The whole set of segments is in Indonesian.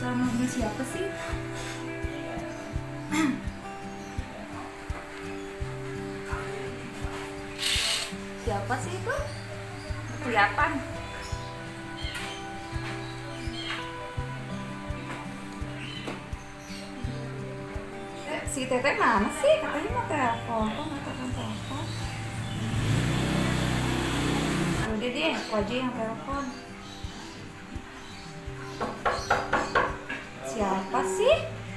Sama mobil siapa sih? Siapa sih itu? Kelihatan. Si Teteh mana sih? Katanya mau telepon. Kok nggak telepon? Udah deh, aku aja yang telepon. Siapa sih?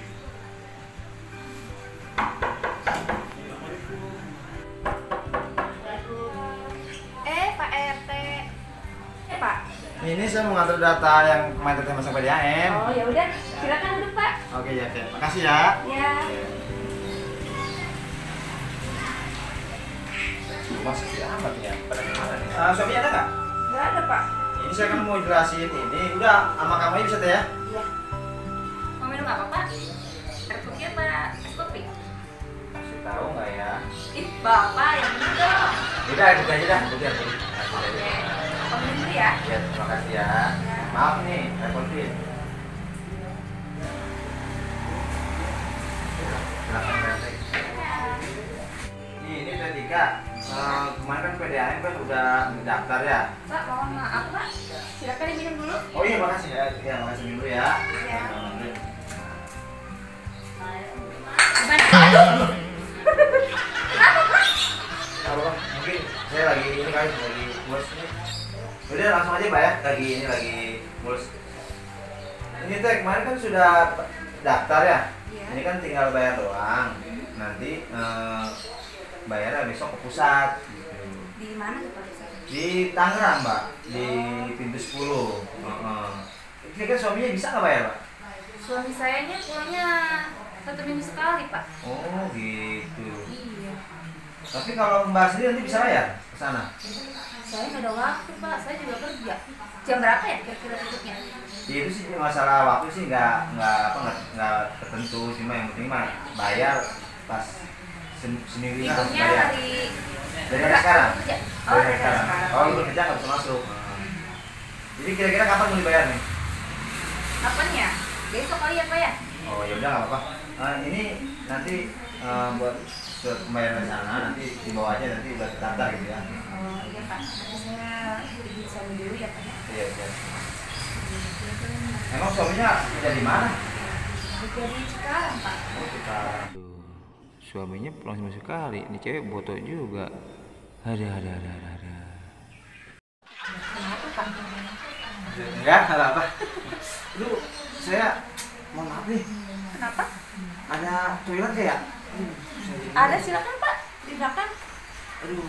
Pak RT. Pak. Ini saya mau ngantar data yang kemarin Teteh masuk PDAM. Oh ya udah, silakan duduk Pak. Oke ya, Teh. Makasih ya. Ya. Masuk ya amat ya pada kemarin. Suaminya ada nggak? Nggak ada Pak. Ini saya kan mau jelasin ini. Udah sama kamu aja bisa Teh ya? Iya. Mau minum apa Pak? Air putih apa es kopi? Kasih tahu nggak ya? Ih Bapak yang minum dong. Udah ikut aja dah. Ikut aja. Oke. Aku minum dulu ya. Ya, terima kasih ya. Maaf nih, repotin. Silakan Teh. Ini Teh Tika. Kemarin kan PDAM kan udah mendaftar ya? Pak, mohon maaf Pak. Silakan diminum dulu. Oh iya makasih ya. Ya makasih dulu ya. Iya. Nah, Gimana? Kenapa Pak? kalau mungkin saya lagi ini kali lagi mulus nih. Udah langsung aja Pak ya. Lagi mulus. Ini Teh kemarin kan sudah daftar ya? Iya. Ini kan tinggal bayar doang. Nanti bayarnya besok ke pusat gitu. Di mana tuh Pak? Di Tangerang Mbak, di pintu 10. Ini kan suaminya bisa nggak bayar Pak? Suami saya nya pulangnya 1 minggu sekali Pak. Oh gitu. Iya. Tapi kalau Mbak sendiri nanti bisa bayar ke sana? Saya nggak ada waktu Pak, saya juga kerja. Jam berapa ya kira-kira tutupnya? Ya, itu sih masalah waktu sih nggak tertentu, cuma yang penting mah bayar pas seminggu harus Hitungnya bayar. Dari hari sekarang? kerja. Dari hari sekarang. Kalau lu kerja nggak bisa masuk. Jadi kira-kira kapan mau dibayar nih? Kapan ya? Besok kali ya Pak ya? Oh ya udah nggak apa-apa. Ini nanti buat surat pembayaran di sana nanti dibawa aja nanti udah terdaftar gitu ya. Oh iya Pak, nanti saya izin suami dulu ya Pak ya. Iya iya. Emang suaminya kerja di mana? Kerja di Cikarang Pak. Oh Cikarang. Suaminya pulang sama sekali. Ini cewek botok juga. Ada. Kenapa Pak? Enggak, ada apa? Lu saya mohon maaf nih. Kenapa? Ada toilet nggak ya? Ada, silakan Pak, di belakang. Aduh.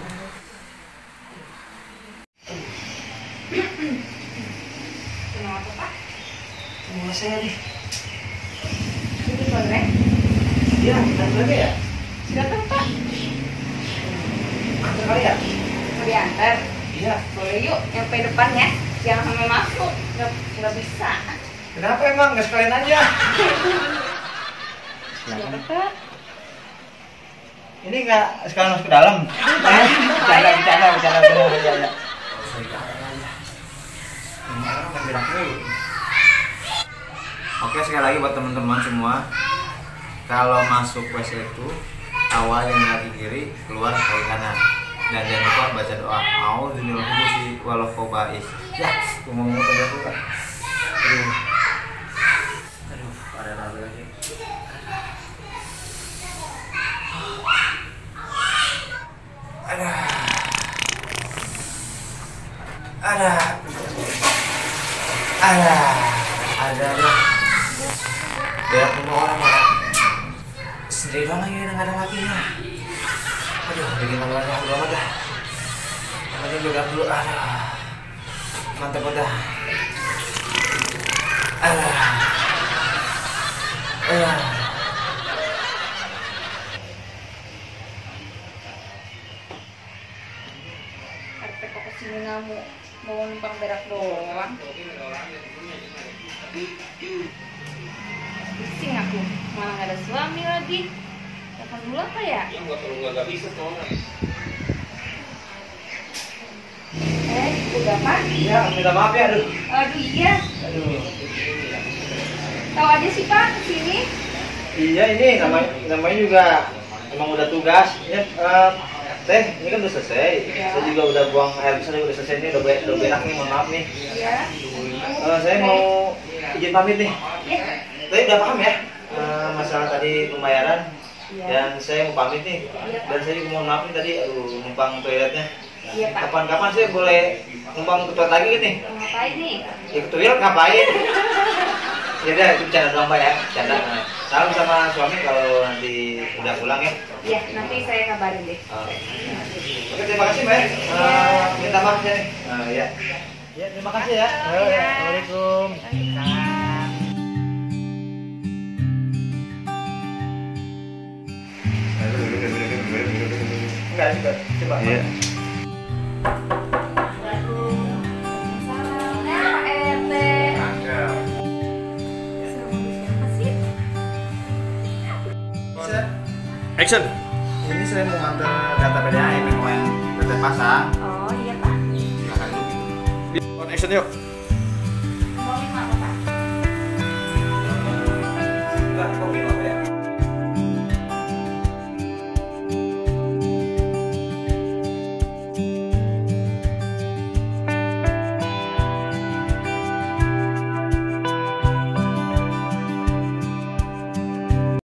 Kenapa Pak? Mau saya nih. Ini boleh? Iya, ada lagi ya? Silakan Pak. Antar kali ya? Mau diantar? Iya. Boleh yuk, nyampe depan ya. Jangan sampai masuk, nggak bisa. Kenapa emang? Nggak sekalian aja. Silakan Pak. Ini nggak sekalian masuk ke dalam. Bercanda. Ya. Oke, sekali lagi buat teman-teman semua, kalau masuk WC itu awalnya kaki kiri, keluar kaki kanan, dan jangan lupa baca doa A'udzubillahi wal khobais. Ya, ngomong tadi aku kan. Aduh, ada ragu lagi. Ada. Biar semua orang sendiri doang lagi nggak ada lakinya. Aduh, bikin malu-malu udah amat dah. Makanya gue bilang dulu, mantap udah. Sampai kok kesini kamu mau numpang berak doang. Pusing aku, malah nggak ada suami lagi. Telepon dulu apa ya? Nggak bisa soalnya. Udah pagi. Ya, minta maaf ya, aduh. Aduh iya. Aduh. Tahu aja sih Pak kesini. Iya ini namanya juga emang udah tugas. Ya, Teh, ini kan udah selesai. Ya. Saya juga udah buang air besar udah selesai nih, udah berak nih, mohon maaf nih. Iya. Saya mau izin pamit nih. Iya. Saya udah paham ya masalah tadi pembayaran. Iya. Dan saya mau pamit nih. Dan saya juga mohon maaf nih tadi numpang toiletnya. Iya Pak. Kapan-kapan saya boleh numpang ke toilet lagi nih? Mau ngapain nih? Ya ke toilet ngapain? Ya udah itu bercanda doang Pak ya, bercanda. Salam sama suami kalau nanti udah pulang ya. Iya, nanti saya kabarin deh. Oke, terima kasih Mbak. Minta maaf ya. Ya. Ya, terima kasih ya. Assalamualaikum. Enggak, coba. Iya. Action. Ini saya mau nganter data PDAM yang kemarin udah pasang. Oh iya Pak. Silakan dulu. On action yuk.